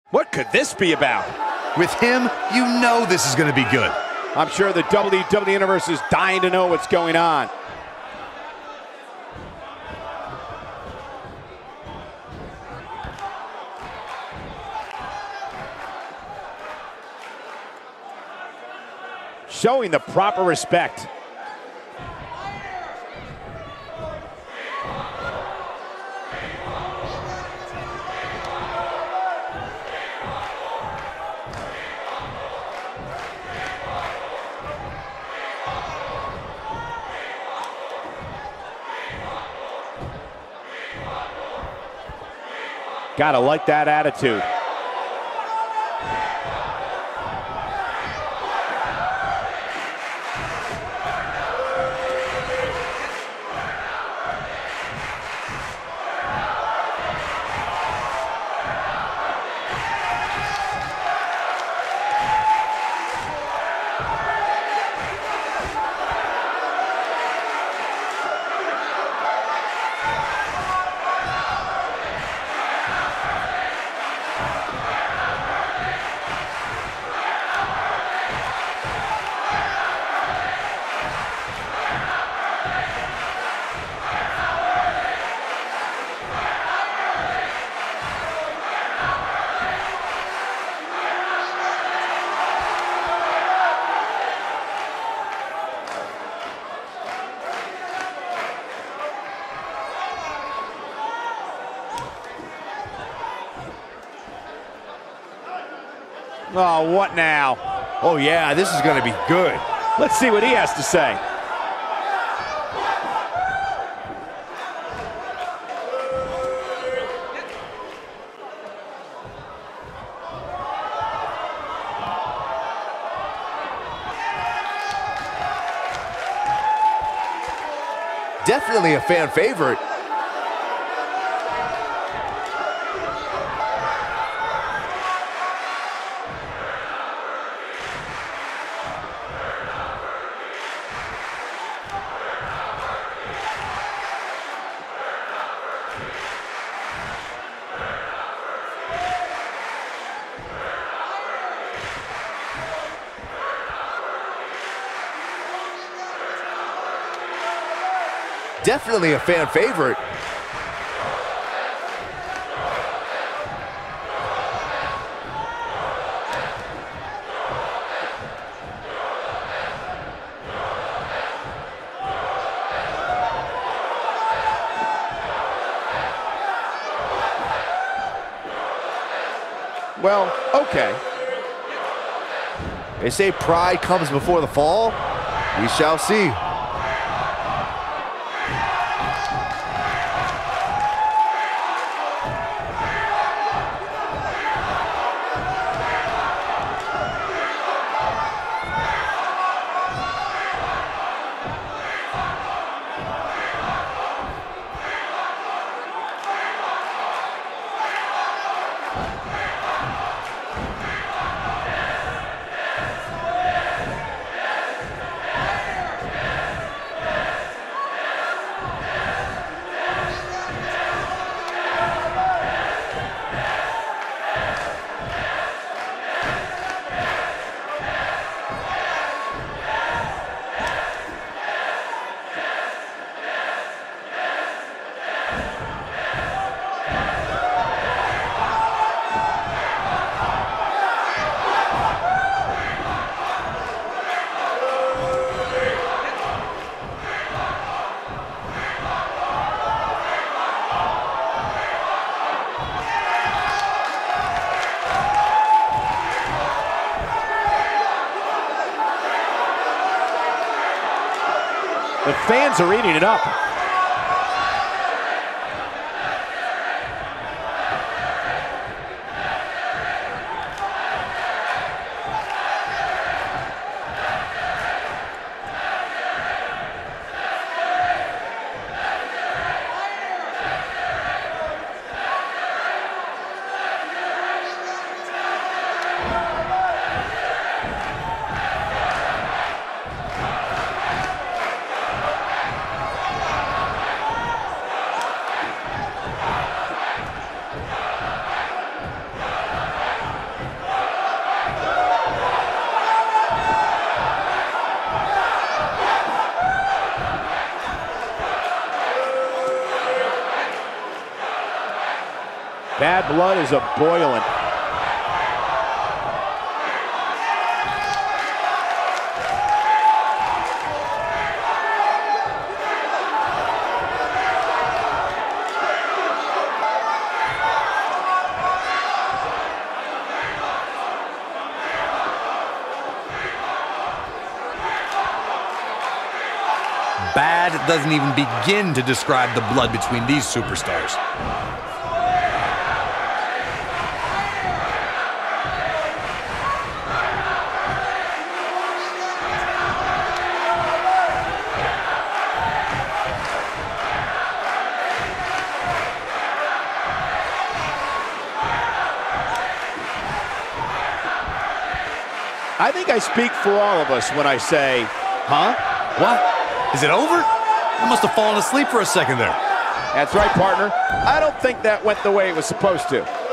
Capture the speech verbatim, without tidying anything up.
What could this be about? With him, you know this is going to be good. I'm sure the W W E Universe is dying to know what's going on. Showing the proper respect. Gotta like that attitude. Oh, what now? Oh yeah, this is gonna be good. Let's see what he has to say. Definitely a fan favorite. Definitely a fan favorite. Well, okay. They say pride comes before the fall. We shall see. The fans are eating it up. Bad blood is a boiling. Bad doesn't even begin to describe the blood between these superstars. I think I speak for all of us when I say, huh? What? Is it over? I must have fallen asleep for a second there. That's right, partner. I don't think that went the way it was supposed to.